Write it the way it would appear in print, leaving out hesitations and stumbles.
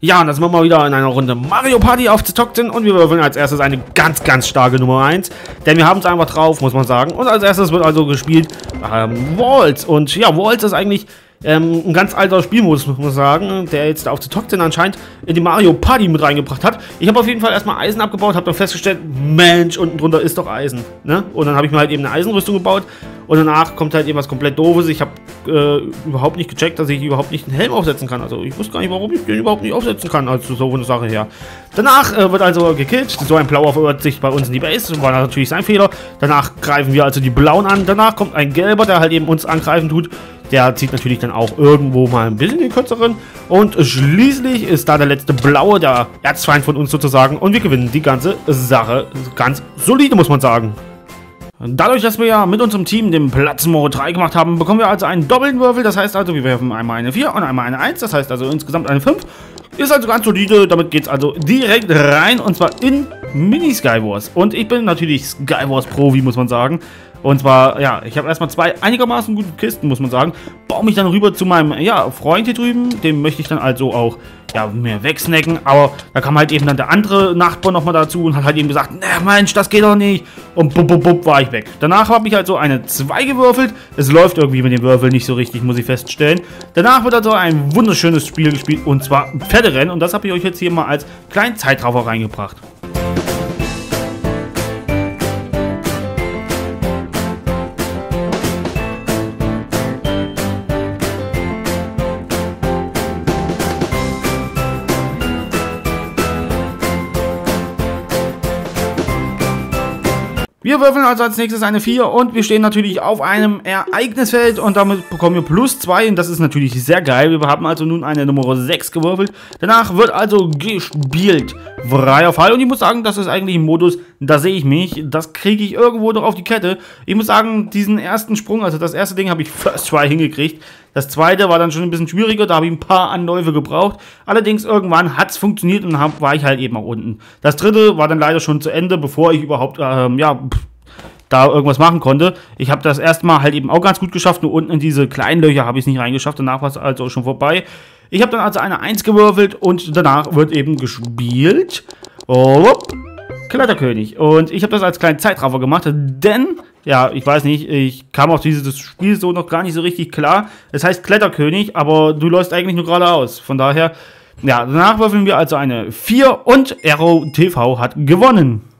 Ja, und das machen wir wieder in einer Runde Mario Party auf Zockten und wir würfeln als erstes eine ganz, ganz starke Nummer 1, denn wir haben es einfach drauf, muss man sagen. Und als erstes wird also gespielt Waltz. Und ja, Waltz ist eigentlich ein ganz alter Spielmodus, muss man sagen, der jetzt auf Zockten anscheinend in die Mario Party mit reingebracht hat. Ich habe auf jeden Fall erstmal Eisen abgebaut, habe dann festgestellt, Mensch, unten drunter ist doch Eisen, ne? Und dann habe ich mir halt eben eine Eisenrüstung gebaut und danach kommt halt eben was komplett Doofes. Ich habe überhaupt nicht gecheckt, dass ich überhaupt nicht einen Helm aufsetzen kann. Also ich wusste gar nicht, warum ich den überhaupt nicht aufsetzen kann, also so eine Sache her. Danach wird also gekillt, so ein Blauer verirrt sich bei uns in die Base, war natürlich sein Fehler. Danach greifen wir also die Blauen an, danach kommt ein Gelber, der halt eben uns angreifen tut. Der zieht natürlich dann auch irgendwo mal ein bisschen den kürzeren. Und schließlich ist da der letzte Blaue, der Erzfeind von uns sozusagen. Und wir gewinnen die ganze Sache ganz solide, muss man sagen. Dadurch, dass wir ja mit unserem Team den Platzmode 3 gemacht haben, bekommen wir also einen doppelten Würfel. Das heißt also, wir werfen einmal eine 4 und einmal eine 1. Das heißt also insgesamt eine 5. Ist also ganz solide. Damit geht es also direkt rein. Und zwar in Mini Skywars. Und ich bin natürlich Skywars Profi, muss man sagen. Und zwar, ja, ich habe erstmal zwei einigermaßen gute Kisten, muss man sagen. Baue mich dann rüber zu meinem, ja, Freund hier drüben. Dem möchte ich dann also auch, ja, mehr wegsnacken. Aber da kam halt eben dann der andere Nachbar nochmal dazu und hat halt eben gesagt, na Mensch, das geht doch nicht. Und bup, bup, bup, war ich weg. Danach habe ich also eine 2 gewürfelt. Es läuft irgendwie mit dem Würfel nicht so richtig, muss ich feststellen. Danach wird also ein wunderschönes Spiel gespielt, und zwar Pferderennen. Und das habe ich euch jetzt hier mal als kleinen Zeitraffer reingebracht. Wir würfeln also als nächstes eine 4 und wir stehen natürlich auf einem Ereignisfeld und damit bekommen wir plus 2 und das ist natürlich sehr geil. Wir haben also nun eine Nummer 6 gewürfelt. Danach wird also gespielt. Freier Fall und ich muss sagen, das ist eigentlich ein Modus, da sehe ich mich. Das kriege ich irgendwo doch auf die Kette. Ich muss sagen, diesen ersten Sprung, also das erste Ding habe ich First Try hingekriegt. Das zweite war dann schon ein bisschen schwieriger, da habe ich ein paar Anläufe gebraucht. Allerdings irgendwann hat es funktioniert und war ich halt eben auch unten. Das dritte war dann leider schon zu Ende, bevor ich überhaupt, ja, da irgendwas machen konnte. Ich habe das erste Mal halt eben auch ganz gut geschafft, nur unten in diese kleinen Löcher habe ich es nicht reingeschafft. Danach war es also schon vorbei. Ich habe dann also eine 1 gewürfelt und danach wird eben gespielt. Oh, Kletterkönig. Und ich habe das als kleinen Zeitraffer gemacht, denn, ja, ich weiß nicht, ich kam auf dieses Spiel so noch gar nicht so richtig klar. Es heißt Kletterkönig, aber du läufst eigentlich nur geradeaus. Von daher, ja, danach würfeln wir also eine 4 und Aero TV hat gewonnen.